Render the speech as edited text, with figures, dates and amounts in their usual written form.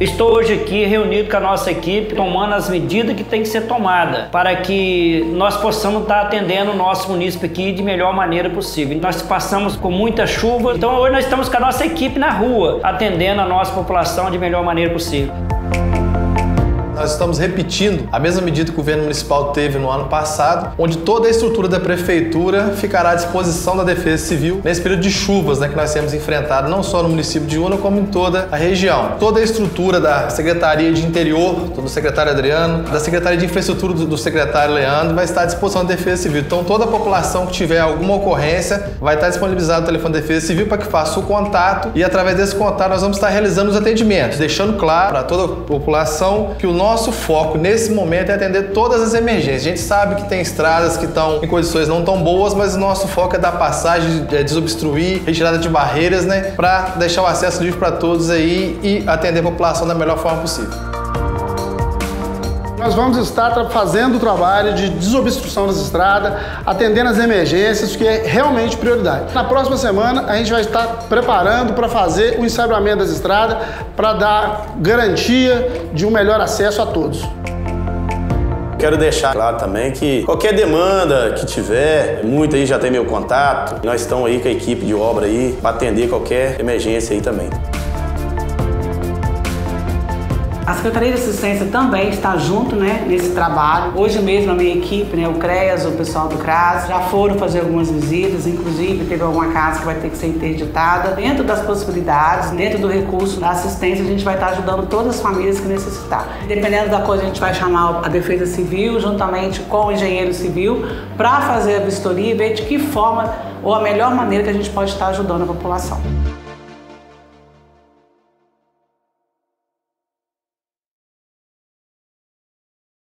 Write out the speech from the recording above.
Estou hoje aqui reunido com a nossa equipe, tomando as medidas que tem que ser tomadas para que nós possamos estar atendendo o nosso município aqui de melhor maneira possível. Nós passamos com muita chuva, então hoje nós estamos com a nossa equipe na rua, atendendo a nossa população de melhor maneira possível. Nós estamos repetindo a mesma medida que o governo municipal teve no ano passado, onde toda a estrutura da prefeitura ficará à disposição da Defesa Civil nesse período de chuvas, que nós temos enfrentado não só no município de Una, como em toda a região. Toda a estrutura da Secretaria de Interior, do secretário Adriano, da Secretaria de Infraestrutura do secretário Leandro, vai estar à disposição da Defesa Civil. Então toda a população que tiver alguma ocorrência vai estar disponibilizado o telefone da Defesa Civil para que faça o contato, e através desse contato nós vamos estar realizando os atendimentos, deixando claro para toda a população que o nosso foco nesse momento é atender todas as emergências. A gente sabe que tem estradas que estão em condições não tão boas, mas o nosso foco é dar passagem, desobstruir, retirada de barreiras, para deixar o acesso livre para todos aí e atender a população da melhor forma possível. Nós vamos estar fazendo o trabalho de desobstrução das estradas, atendendo as emergências, que é realmente prioridade. Na próxima semana, a gente vai estar preparando para fazer o ensaboamento das estradas, para dar garantia de um melhor acesso a todos. Quero deixar claro também que qualquer demanda que tiver, muito aí já tem meu contato. Nós estamos aí com a equipe de obra aí para atender qualquer emergência aí também. A Secretaria de Assistência também está junto nesse trabalho. Hoje mesmo a minha equipe, o CREAS, o pessoal do CRAS, já foram fazer algumas visitas, inclusive teve alguma casa que vai ter que ser interditada. Dentro das possibilidades, dentro do recurso da assistência, a gente vai estar ajudando todas as famílias que necessitar. Dependendo da coisa, a gente vai chamar a Defesa Civil, juntamente com o engenheiro civil, para fazer a vistoria e ver de que forma ou a melhor maneira que a gente pode estar ajudando a população.